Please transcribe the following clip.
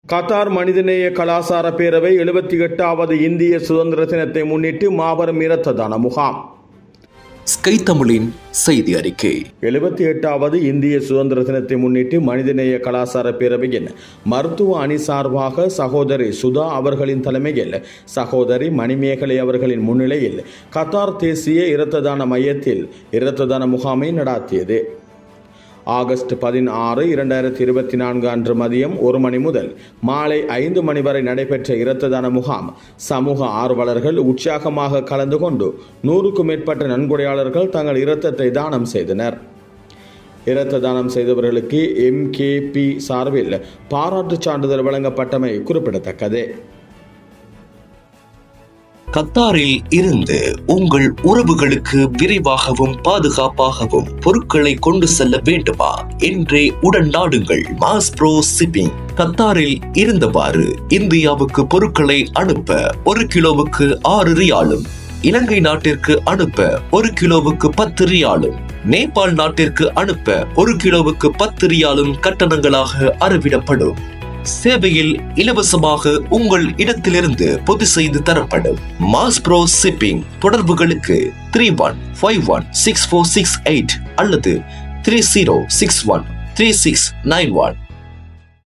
Qatar மனிதநேய கலாசார பேரவை 78வது இந்திய சுதந்திர தினத்தை முன்னிட்டு மாபெரும் இரத்த தான முகாம். ஸ்கை தமிழின் செய்தி அறிக்கை. 78வது இந்திய சுதந்திர தினத்தை முன்னிட்டு மனிதநேய கலாசார பேரவையின் மருத்துவ அணி சார்பாக சகோதரி சுதா அவர்களின் தலைமையில் சகோதரி மணிமேகலை அவர்களின் முன்னிலையில் கத்தார் தேசிய இரத்த தான மையத்தில் இரத்த தான முகாமை நடாத்தியது. ஆகஸ்ட் 16, 2024 அன்று மதியம் 1 மணி முதல் மாலை 5 மணி வரை நடைபெற்ற இரத்த தான முகாம் சமூக ஆர்வலர்கள் உற்சாகமாக கலந்து கொண்டு 100க்கும் மேற்பட்ட நன்கொடையாளர்கள் தங்கள் இரத்தத்தை தானம் செய்தனர். இரத்த தானம் செய்தவர்களுக்கு MKP சார்பில் பாராட்டு சான்றிதழ் வழங்கப்பட்டமை குறிப்பிடத்தக்கது. கத்தாரில் இருந்து உங்கள் உறவுகளுக்கு விரைவாகவும் பாதுகாப்பாகவும் பொருட்களை கொண்டு செல்ல வேண்டுமா? என்றே உடன் நாடுங்கள் மாஸ்ப்ரோ ஷிப்பிங். கத்தாரில் இருந்தவாறு இந்தியாவுக்கு பொருட்களை அனுப்ப 1 கிலோவுக்கு 6 ரியாலும், இலங்கை நாட்டிற்கு அனுப்ப 1 கிலோவுக்கு 10 ரியாலும், நேபாள் நாட்டிற்கு அனுப்ப 1 கிலோவுக்கு 10 ரியாலும் கட்டணங்களாக அறவிடப்படும். சேவையில் இலவசமாக உங்கள் இடத்திலிருந்து பொது செய்து தரப்படும். மாஸ்ப்ரோ ஷிப்பிங் தொடர்புகளுக்கு 31516468 அல்லது 30613691.